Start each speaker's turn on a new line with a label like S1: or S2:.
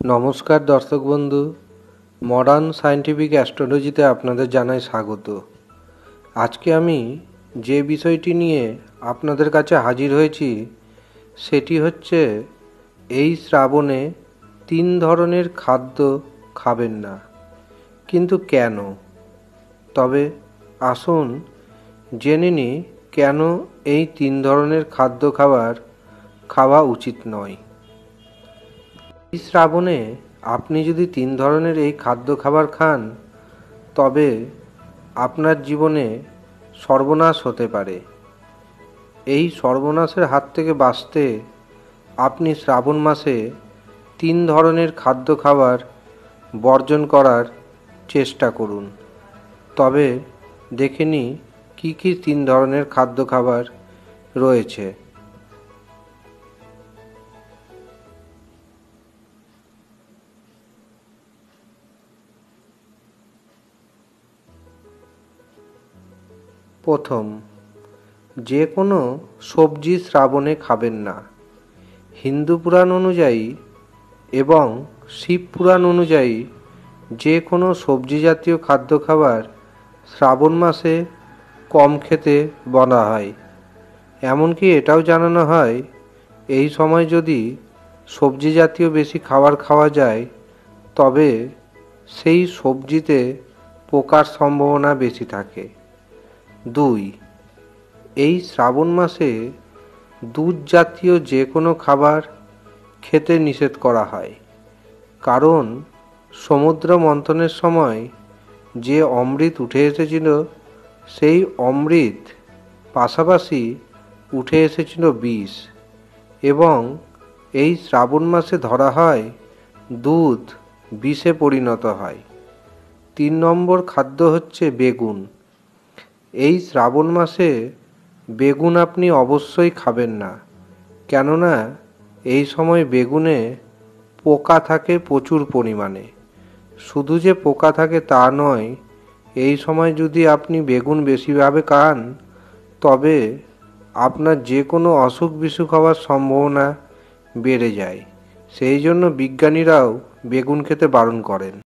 S1: নমস্কার দর্শক বন্ধু, মডার্ন সায়েন্টিফিক অ্যাস্ট্রোলজিতে আপনাদের জানাই স্বাগত। আজকে আমি যে বিষয়টি নিয়ে আপনাদের কাছে হাজির হয়েছি সেটি হচ্ছে এই শ্রাবণে 3 ধরনের খাদ্য খাবেন না, কিন্তু কেন? তবে আসুন জেনে নিই কেন এই 3 ধরনের খাদ্য খাওয়া উচিত নয়। এই শ্রাবণে আপনি যদি 3 ধরনের এই খাদ্য খান তবে আপনার জীবনে সর্বনাশ হতে পারে। এই সর্বনাশের হাত থেকে বাঁচতে আপনি শ্রাবণ মাসে 3 ধরনের খাদ্য বর্জন করার চেষ্টা করুন। তবে দেখে নিই কী কী 3 ধরনের খাদ্য রয়েছে। প্রথম, যে কোনো সবজি শ্রাবণে খাবেন না। হিন্দু পুরাণ অনুযায়ী এবং শিব পুরাণ অনুযায়ী যে কোনো সবজি জাতীয় খাদ্য শ্রাবণ মাসে কম খেতে বলা হয়। এমনকি এটাও জানানো হয় এই সময় যদি সবজি জাতীয় বেশি খাওয়া যায় তবে সেই সবজিতে পোকার সম্ভাবনা বেশি থাকে। 2, এই শ্রাবণ মাসে দুধ জাতীয় যে কোনো খাবার খেতে নিষেধ করা হয়, কারণ সমুদ্র মন্থনের সময় যে অমৃত উঠে এসেছিল সেই অমৃত পাশাপাশি উঠে এসেছিল বিষ, এবং এই শ্রাবণ মাসে ধরা হয় দুধ বিষে পরিণত হয়। 3 নম্বর খাদ্য হচ্ছে বেগুন। এই শ্রাবণ মাসে বেগুন আপনি অবশ্যই খাবেন না, কেননা এই সময় বেগুনে পোকা থাকে প্রচুর পরিমাণে। শুধু যে পোকা থাকে তা নয়, এই সময় যদি আপনি বেগুন বেশিভাবে খান তবে আপনার যে কোনো অসুখ বিসুখ হওয়ার সম্ভাবনা বেড়ে যায়। সেই জন্য বিজ্ঞানীরাও বেগুন খেতে বারণ করেন।